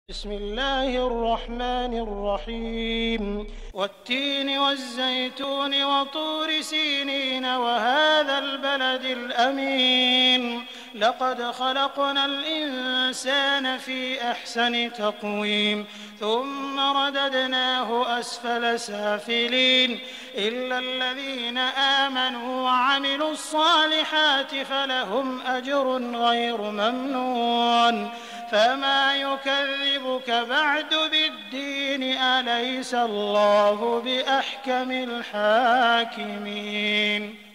بسم الله الرحمن الرحيم والتين والزيتون وطور سينين وهذا البلد الأمين لقد خلقنا الإنسان في أحسن تقويم ثم رددناه أسفل سافلين إلا الذين آمنوا وعملوا الصالحات فلهم أجر غير ممنون فما يكذبك بعد بالدين أليس الله بأحكم الحاكمين